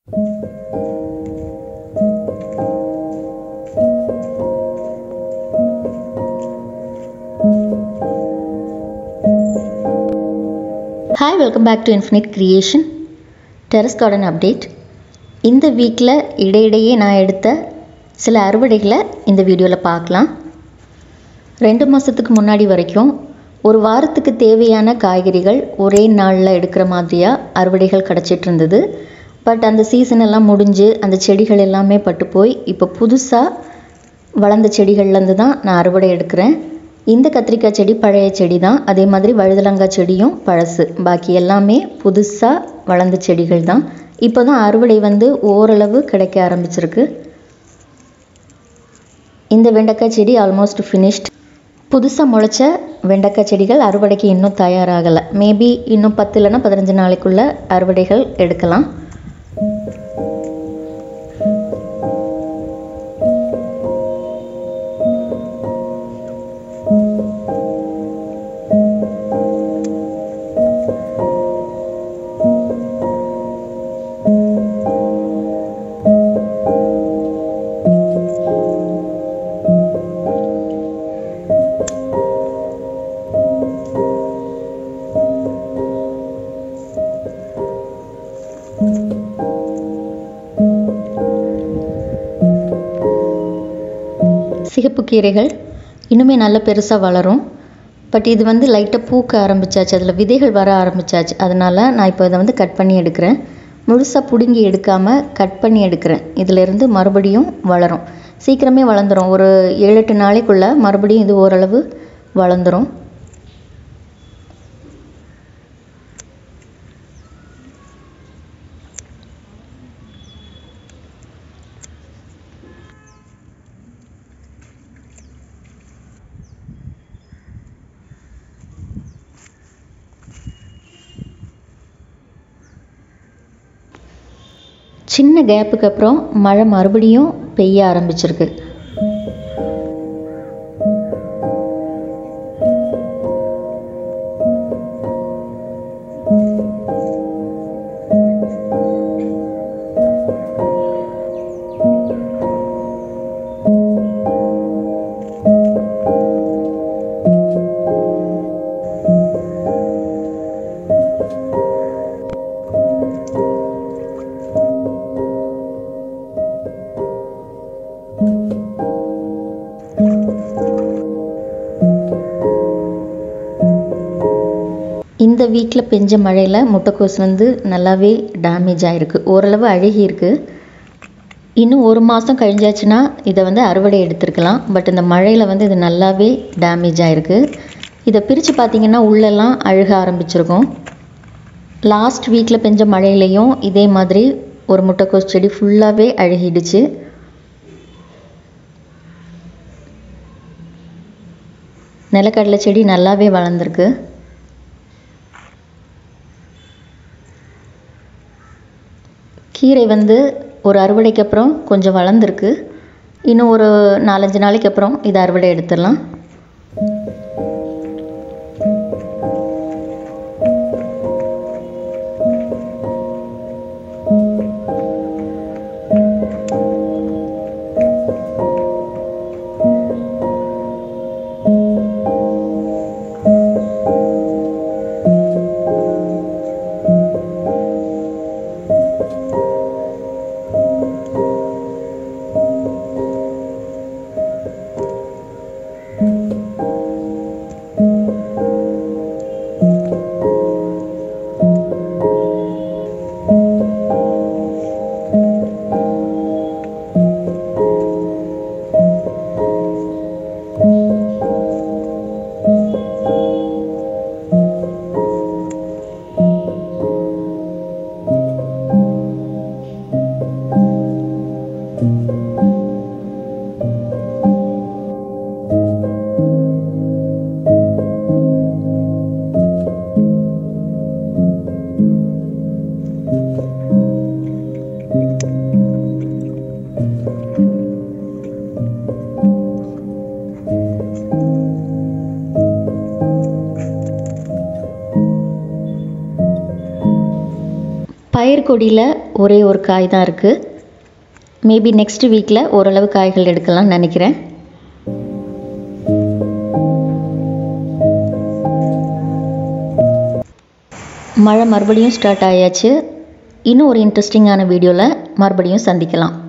Hi, welcome back to Infinite Creation. Terrace garden update. இந்த வீக்கில் இடையிடையே நான் எடுத்த சில அறுவடைகளை இந்த வீடியோவில் பார்க்கலாம். 2 மாதத்துக்கு முன்னாடி வரைக்கும் ஒரு வாரத்துக்கு தேவையான காய்கறிகள் ஒரே நாளில் எடுக்கிற மாதிரியாக அறுவடைகள் கிடச்சிட்டு இருந்தது. பட் அந்த சீசன் எல்லாம் முடிஞ்சு அந்த செடிகள் எல்லாமே பட்டு போய் இப்போ புதுசாக வளர்ந்த செடிகள்லேருந்து தான் நான் அறுவடை எடுக்கிறேன். இந்த கத்திரிக்காய் செடி பழைய செடி தான், அதே மாதிரி வழுதலங்காய் செடியும் பழசு, பாக்கி எல்லாமே புதுசாக வளர்ந்த செடிகள் தான். இப்போ தான் அறுவடை ஓரளவு கிடைக்க ஆரம்பிச்சிருக்கு. இந்த வெண்டைக்காய் செடி ஆல்மோஸ்ட் ஃபினிஷ்ட். புதுசாக முளைச்ச வெண்டைக்காய் செடிகள் அறுவடைக்கு இன்னும் தயாராகலை. மேபி இன்னும் 10 இல்லைன்னா 15 நாளைக்குள்ளே அறுவடைகள் எடுக்கலாம். சிகப்பு கீரைகள் இன்னுமே நல்ல பெருசாக வளரும். பட் இது லைட்டாக பூக்க ஆரம்பித்தாச்சு, அதில் விதைகள் வர ஆரம்பித்தாச்சு. அதனால் நான் இப்போ இதை கட் பண்ணி எடுக்கிறேன். முழுசாக பிடுங்கி எடுக்காமல் கட் பண்ணி எடுக்கிறேன். இதிலேருந்து மறுபடியும் வளரும், சீக்கிரமே வளர்ந்துடும். ஒரு 7-8 நாளைக்குள்ளே மறுபடியும் இது ஓரளவு வளர்ந்துடும். சின்ன கேப்புக்கு அப்புறம் மழை மறுபடியும் பெய்ய ஆரம்பிச்சிருக்கு. இந்த வீக்கில் பெஞ்ச மழையில் முட்டைக்கோஸ் நல்லாவே டேமேஜ் ஆகிருக்கு, ஓரளவு அழுகி இருக்குது. இன்னும் 1 மாதம் கழிஞ்சாச்சுன்னா இதை அறுவடை எடுத்துருக்கலாம். பட் இந்த மழையில் இது நல்லாவே டேமேஜ் ஆகிருக்கு. இதை பிரித்து பார்த்திங்கன்னா உள்ளெல்லாம் அழுக ஆரம்பிச்சிருக்கும். லாஸ்ட் வீக்கில் பெஞ்ச மழையிலையும் இதே மாதிரி ஒரு முட்டைக்கோஸ் செடி ஃபுல்லாகவே அழுகிடுச்சு. நிலக்கடலை செடி நல்லாவே வளர்ந்துருக்கு. கீரை ஒரு அறுவடைக்கு அப்புறம் கொஞ்சம் வளர்ந்துருக்கு. இன்னும் ஒரு 4-5 நாளைக்கு அப்புறம் இதை அறுவடை எடுத்துடலாம். பயிர் கொடியில் ஒரே ஒரு காய் தான் இருக்குது. மேபி நெக்ஸ்ட் வீக்கில் ஓரளவு காய்கள் எடுக்கலாம்னு நினைக்கிறேன். மழை மறுபடியும் ஸ்டார்ட் ஆயாச்சு. இன்னும் ஒரு இன்ட்ரெஸ்டிங்கான வீடியோவில் மறுபடியும் சந்திக்கலாம்.